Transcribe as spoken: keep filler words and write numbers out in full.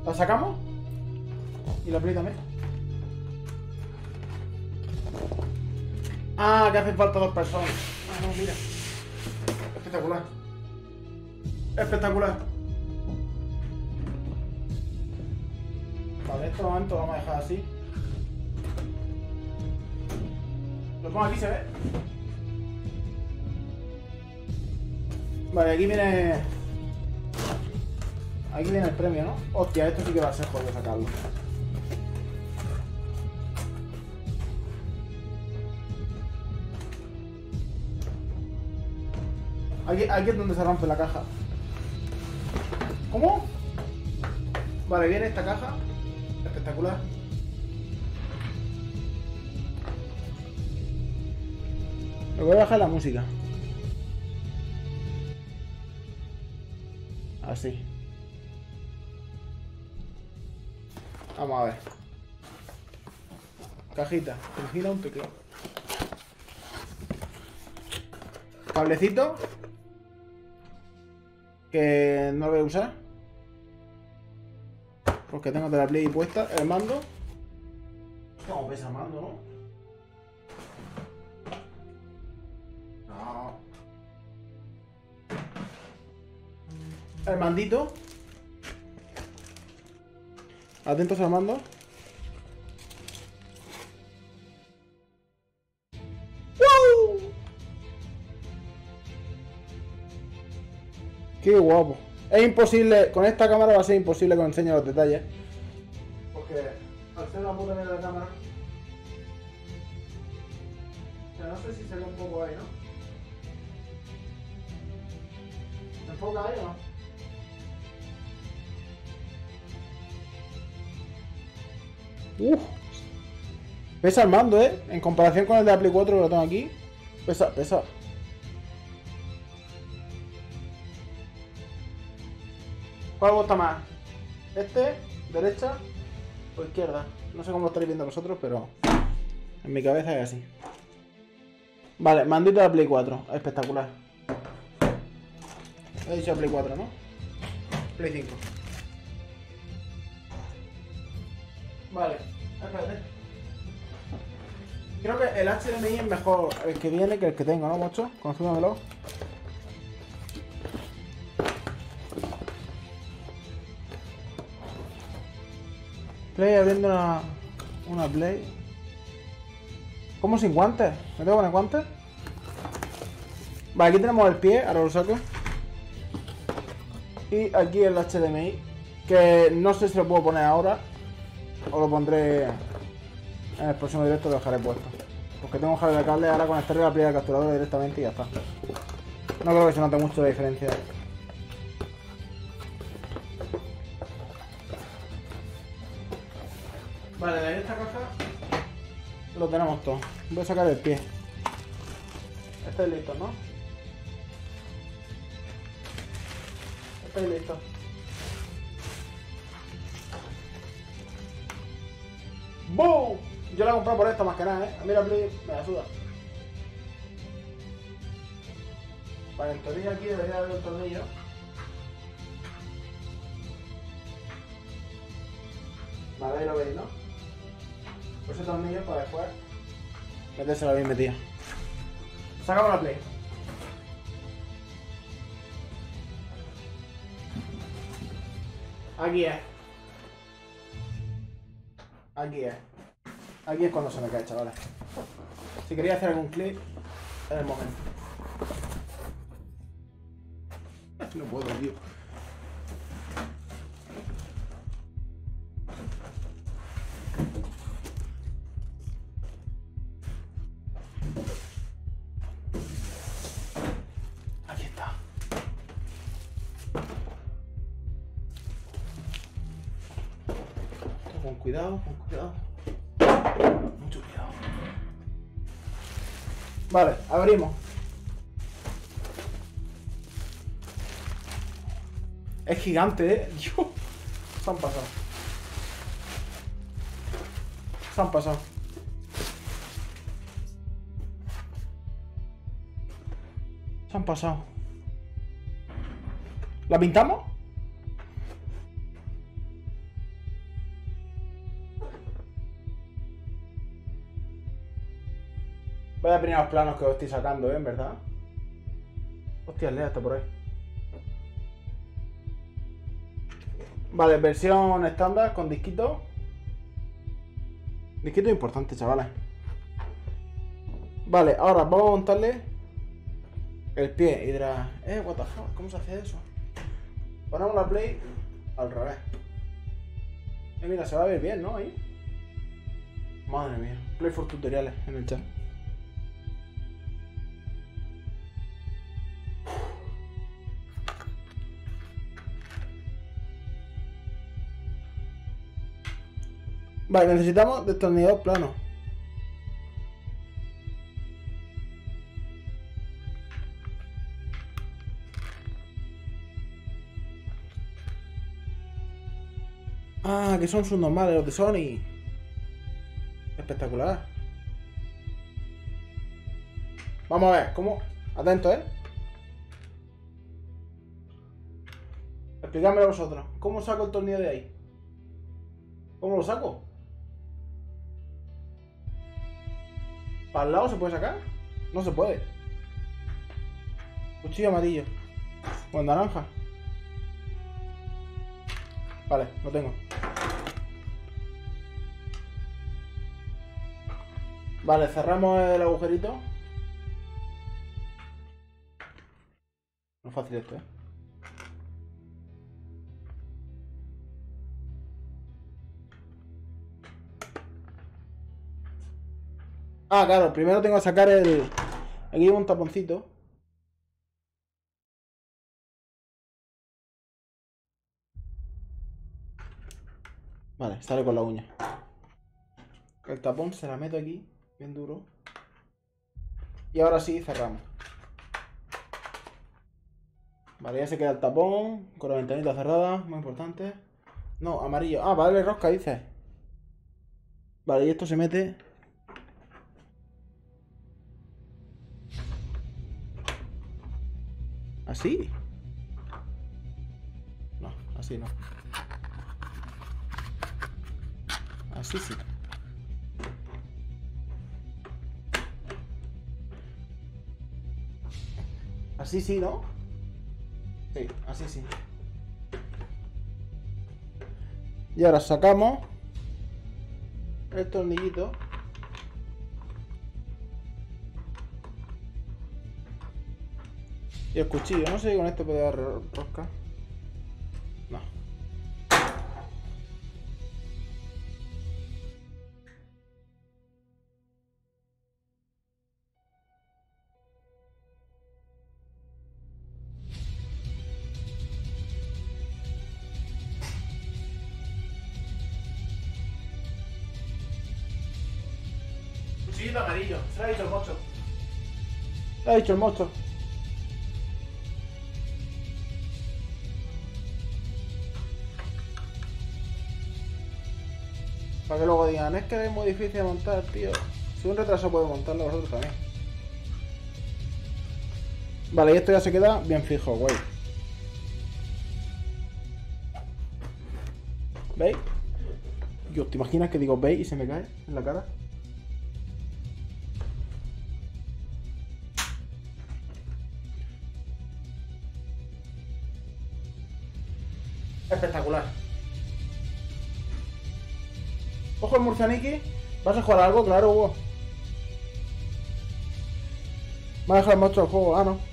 ¿La sacamos? Y la Play también. Ah, que hacen falta dos personas. Ah, no, mira. Espectacular. Espectacular. Vale, en este momento lo vamos a dejar así. Lo pongo aquí, ¿se ve? Vale, aquí viene... Aquí viene el premio, ¿no? Hostia, esto sí que va a ser jodido sacarlo. Aquí, aquí es donde se rompe la caja. ¿Cómo? Vale, viene esta caja. Espectacular. Me voy a bajar la música. Así. Vamos a ver. Cajita. Te gira un teclado. Cablecito. Que no lo voy a usar. Porque tengo de la Play puesta. El mando. ¿Cómo pesa el mando, no? No. El mandito. Atentos al mando. ¡Wow! ¡Qué guapo! Es imposible, con esta cámara va a ser imposible que os enseñe los detalles. Porque al ser una puta mierda de cámara. O sea, no sé si se ve un poco ahí, ¿no? ¿Se enfoca ahí o no? Uf. Pesa el mando, ¿eh? En comparación con el de la Play cuatro que lo tengo aquí. Pesa, pesa. ¿Cuál gusta más? ¿Este? ¿Derecha? ¿O izquierda? No sé cómo lo estaréis viendo vosotros, pero en mi cabeza es así. Vale, mandito de la Play cuatro. Espectacular. He dicho Play cuatro, ¿no? Play cinco. Vale, espérate. Creo que el H D M I es mejor el que viene que el que tengo, ¿no, mocho? Confírmamelo. Play abriendo una, una Play. ¿Cómo sin guantes? ¿Me tengo que poner guantes? Vale, aquí tenemos el pie, ahora lo saco. Y aquí el H D M I, que no sé si lo puedo poner ahora o lo pondré en el próximo directo, lo dejaré puesto. Porque tengo un jale de cable, ahora conectaré la Play al capturador directamente y ya está. No creo que se note mucho la diferencia. Vale, de esta caja lo tenemos todo. Voy a sacar el pie. Estáis listos, ¿no? Estáis listos. ¡Boom! Yo la he comprado por esto más que nada, ¿eh? A mí la Play me la suda. Vale, en teoría aquí debería haber un tornillo. Vale, ahí lo veis, ¿no? Pues ese tornillo para después metérselo bien metido. Sacamos la Play. Aquí es. Aquí es. Aquí es cuando se me cae, chavales. Si quería hacer algún clip, es el momento. No puedo, tío. Aquí está. Con cuidado, con cuidado. Mucho cuidado. Vale, abrimos. Es gigante, eh. Dios. Se han pasado. Se han pasado. Se han pasado. ¿La pintamos? Vaya primeros planos que os estoy sacando, ¿eh? En verdad. Hostia, Lea está por ahí. Vale, versión estándar con disquito. Disquito importante, chavales. Vale, ahora vamos a montarle el pie y dirás, eh, what the fuck, ¿cómo se hace eso? Ponemos la play al revés. Eh, mira, se va a ver bien, ¿no? Ahí. Madre mía. Play for tutoriales en el chat. Vale, necesitamos destornillador plano. Ah, que son sus normales, los de Sony. Espectacular. Vamos a ver, ¿cómo? Atento, ¿eh? Explicádmelo vosotros. ¿Cómo saco el tornillo de ahí? ¿Cómo lo saco? ¿Para el lado se puede sacar? No se puede. Cuchillo amarillo. O naranja. Vale, lo tengo. Vale, cerramos el agujerito. No es fácil esto, ¿eh? Ah, claro, primero tengo que sacar el... Aquí llevo un taponcito. Vale, sale con la uña. El tapón se la meto aquí, bien duro. Y ahora sí, cerramos. Vale, ya se queda el tapón, con la ventanita cerrada, muy importante. No, amarillo. Ah, vale, rosca, dices. Vale, y esto se mete... ¿Así? No, así no. Así sí. Así sí, ¿no? Sí, así sí. Y ahora sacamos el tornillito. Y el cuchillo, no sé si con esto puede dar rosca. No. Cuchillito amarillo, se lo ha dicho el mocho. Se lo ha dicho el mocho. Para que luego digan, es que es muy difícil de montar, tío. Si un retraso puede montarlo, vosotros también. Vale, y esto ya se queda bien fijo, güey. ¿Veis? Dios, ¿te imaginas que digo veis y se me cae en la cara? Espectacular. Ojo el murcianiqui. ¿Vas a jugar algo? Claro, Hugo. ¿Me ha dejado el monstruo del juego? Ah, no.